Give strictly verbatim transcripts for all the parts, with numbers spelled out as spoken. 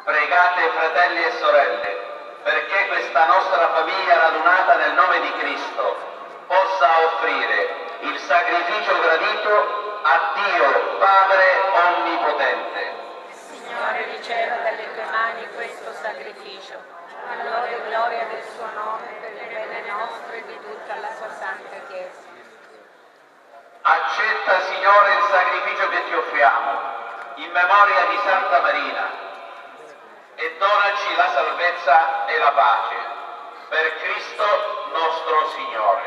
Pregate, fratelli e sorelle, perché questa nostra famiglia radunata nel nome di Cristo possa offrire il sacrificio gradito a Dio Padre Onnipotente. Signore, riceva dalle tue mani questo sacrificio, allora e gloria del suo nome per il bene nostro e di tutta la sua santa Chiesa. Accetta, Signore, il sacrificio che ti offriamo, in memoria di Santa Marina, e donaci la salvezza e la pace, per Cristo nostro Signore.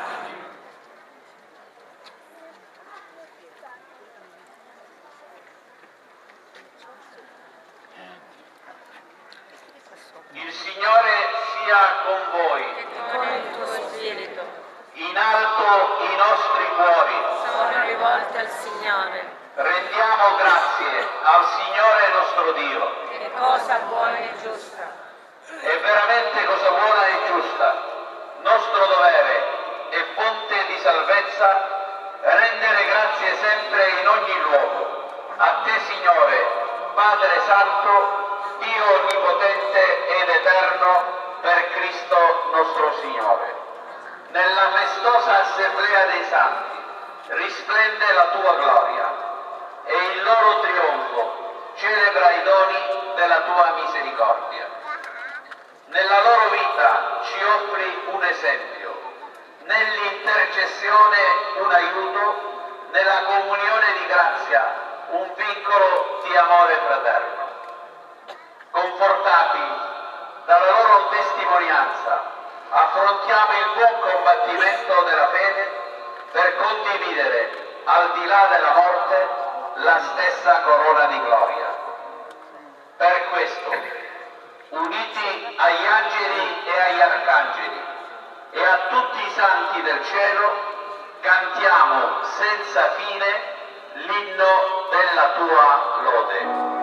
Il Signore sia con voi. E con il tuo spirito. In alto i nostri cuori. Sono rivolti al Signore. Rendiamo grazie al Signore nostro Dio. Che cosa buona e giusta. È veramente cosa buona e giusta, nostro dovere e fonte di salvezza, rendere grazie sempre in ogni luogo. A te, Signore, Padre Santo, Dio Onnipotente ed Eterno, per Cristo nostro Signore. Nella festosa assemblea dei santi risplende la tua gloria e il loro trionfo celebra i doni della tua misericordia. Nella loro vita ci offri un esempio, nell'intercessione un aiuto, nella comunione di grazia un vincolo di amore fraterno. Confortati dalla loro testimonianza, affrontiamo il buon combattimento della fede per condividere, al di là della morte, la stessa corona di gloria. Per questo, uniti agli angeli e agli arcangeli e a tutti i santi del cielo, cantiamo senza fine l'inno della tua lode.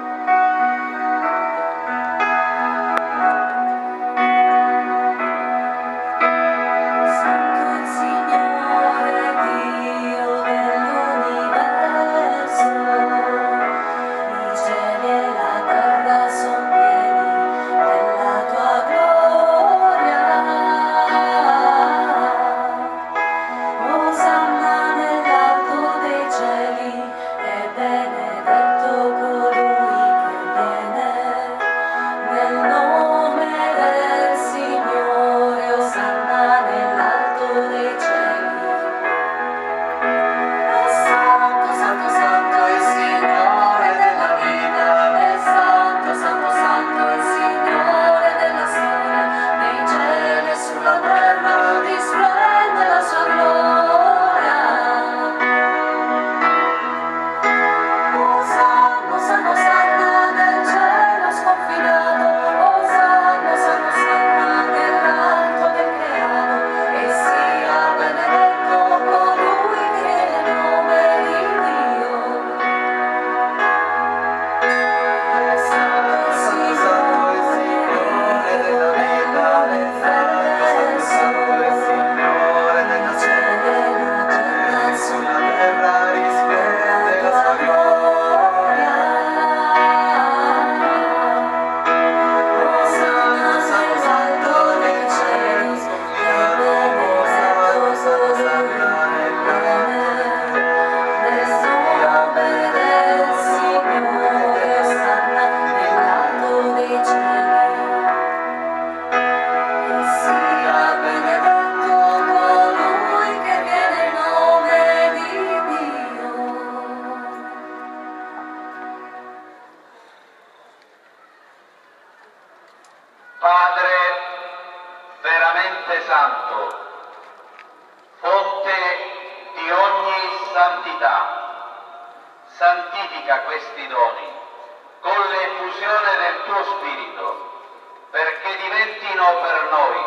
Santifica questi doni con l'effusione del tuo Spirito, perché diventino per noi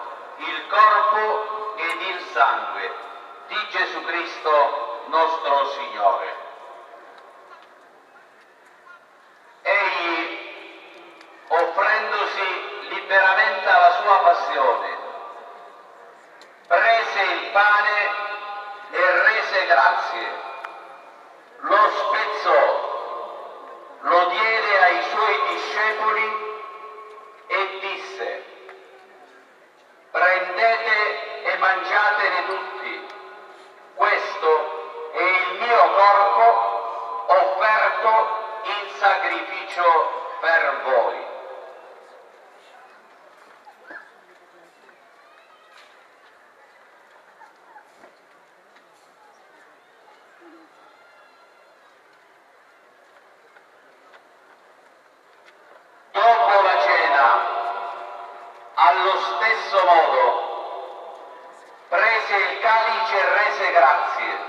il corpo ed il sangue di Gesù Cristo nostro Signore. Egli, offrendosi liberamente alla sua passione, prese il pane e rese grazie, lo spezzò, lo diede ai suoi discepoli offerto in sacrificio per voi. Dopo la cena, allo stesso modo, prese il calice e rese grazie.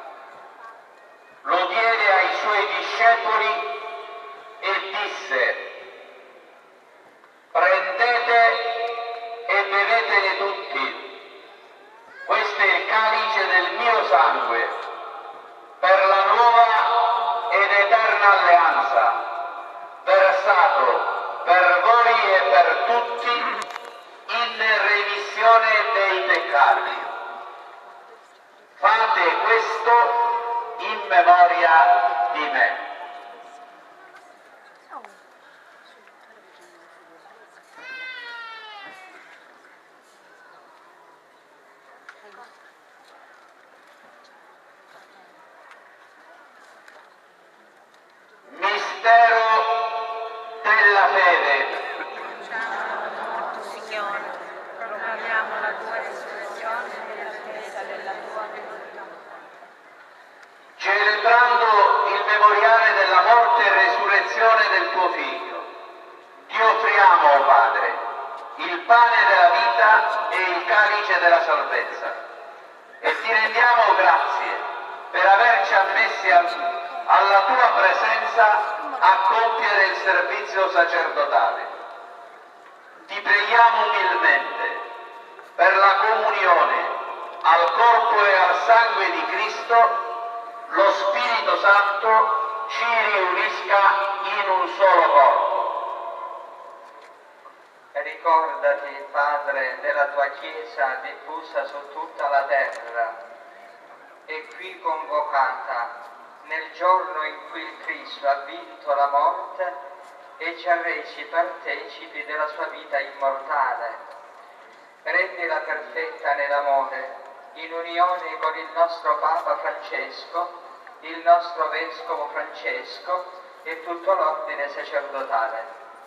Lo diede ai suoi discepoli e disse: prendete e bevetene tutti, questo è il calice del mio sangue, per la nuova ed eterna alleanza, versato per voi e per tutti in remissione dei peccati. Fate questo in memoria di me. Mistero della fede. Signore, proclamiamo la tua risurrezione nell'attesa della tua venuta. Celebrando il memoriale della morte e resurrezione del tuo Figlio, ti offriamo, o Padre, il pane della vita e il calice della salvezza, e ti rendiamo grazie per averci ammessi a alla tua presenza a compiere il servizio sacerdotale. Ti preghiamo umilmente per la comunione al corpo e al sangue di Cristo, lo Spirito Santo ci riunisca in un solo corpo. Ricordati, Padre, della tua Chiesa diffusa su tutta la terra e qui convocata nel giorno in cui il Cristo ha vinto la morte e ci ha resi partecipi della sua vita immortale. Rendila perfetta nell'amore, in unione con il nostro Papa Francesco, il nostro Vescovo Francesco e tutto l'ordine sacerdotale.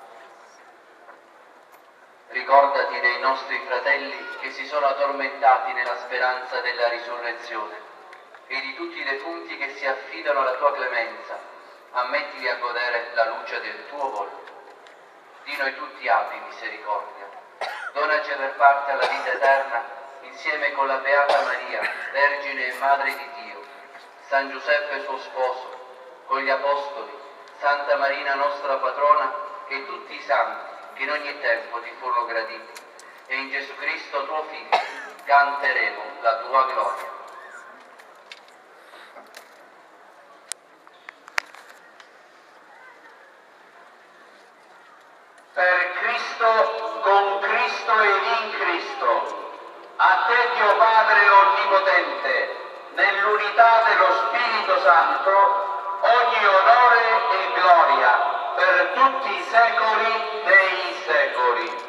Ricordati dei nostri fratelli che si sono addormentati nella speranza della risurrezione e di tutti i defunti che si affidano alla tua clemenza. Ammettili a godere la luce del tuo volto. Di noi tutti abbi misericordia. Donaci aver parte alla vita eterna insieme con la Beata Maria, Vergine e Madre di Dio, San Giuseppe suo sposo, con gli Apostoli, Santa Marina nostra patrona e tutti i santi che in ogni tempo ti furono graditi. E in Gesù Cristo tuo Figlio canteremo la tua gloria. Per Cristo, con Cristo ed in Cristo, a te Dio Padre Onnipotente, nell'unità dello Spirito Santo, ogni onore e gloria per tutti i secoli dei secoli.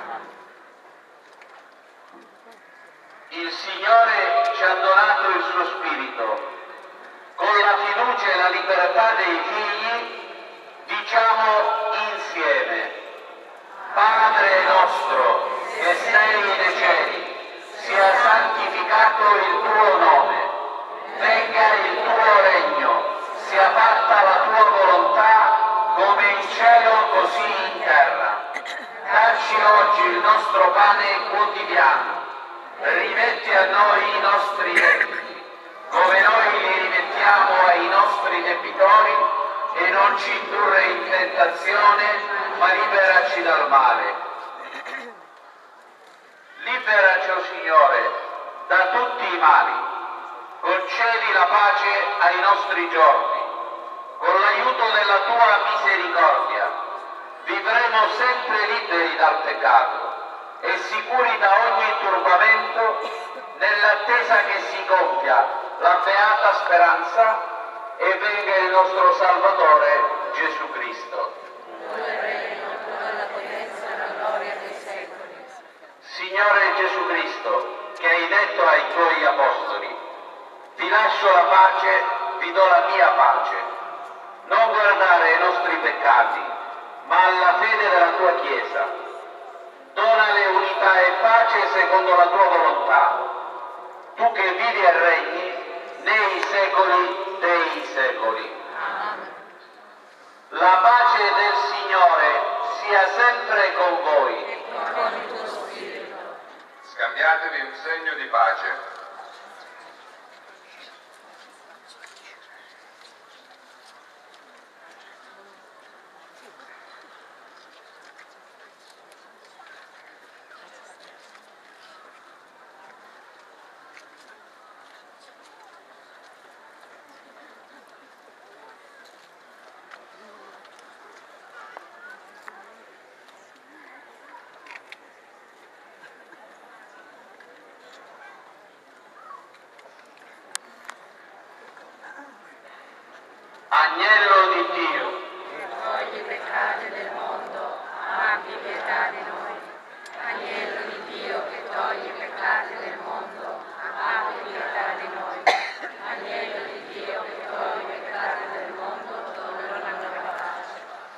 Il Signore ci ha donato il suo Spirito. Con la fiducia e la libertà dei figli diciamo insieme: Padre nostro che sei nei cieli, sia santificato il tuo nome, venga il tuo regno, sia fatta la tua volontà come in cielo così in terra. Dacci oggi il nostro pane quotidiano, rimetti a noi i nostri debiti, come noi li rimettiamo ai nostri debitori, e non ci indurre in tentazione, ma liberaci dal male. Liberaci, o Signore, da tutti i mali. Concedi la pace ai nostri giorni. Con l'aiuto della tua misericordia vivremo sempre liberi dal peccato e sicuri da ogni turbamento, nell'attesa che si compia la beata speranza e venga il nostro Salvatore Gesù Cristo. Signore Gesù Cristo, che hai detto ai tuoi apostoli: ti lascio la pace, vi do la mia pace. non guardare ai nostri peccati, ma alla fede della tua Chiesa. Donale unità e pace secondo la tua volontà, tu che vivi e regni nei secoli dei secoli. La pace del Signore sia sempre con voi. Scambiatevi un segno di pace. Agnello di Dio, che togli i peccati del mondo, abbi pietà di noi. Agnello di Dio, che togli i peccati del mondo, abbi pietà di noi. Agnello di Dio, che togli i peccati del mondo, dona la nostra pace.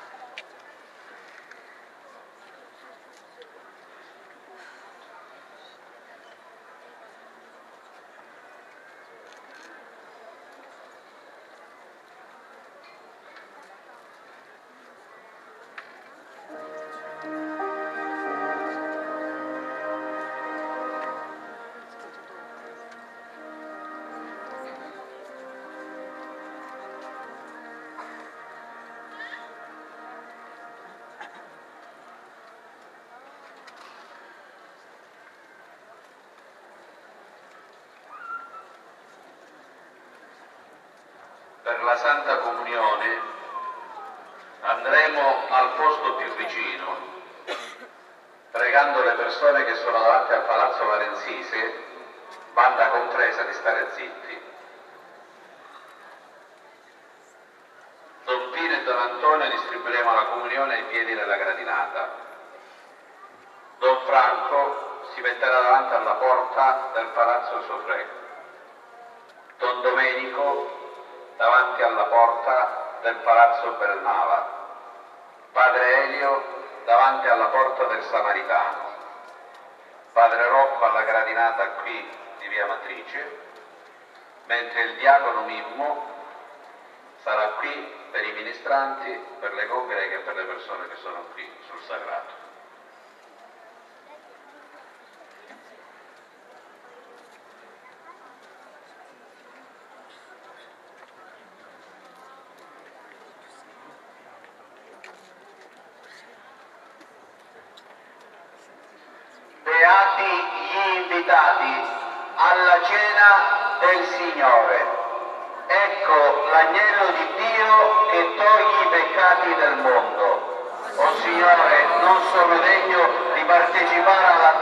per la Santa Comunione andremo al posto più vicino, pregando le persone che sono davanti al Palazzo Valensise, banda compresa, di stare zitti. Don Pino e Don Antonio distribuiremo la comunione ai piedi della gradinata. Don Franco si metterà davanti alla porta del Palazzo Sofré. Don Domenico davanti alla porta del Palazzo Belnava. Padre Elio davanti alla porta del Samaritano. Padre Rocco alla gradinata qui di Via Matrice, mentre il diacono Mimmo sarà qui per i ministranti, per le congreghe e per le persone che sono qui sul sagrato. Beati gli invitati alla cena del Signore. Ecco l'agnello di Dio che toglie i peccati del mondo. O Signore, non sono degno di partecipare alla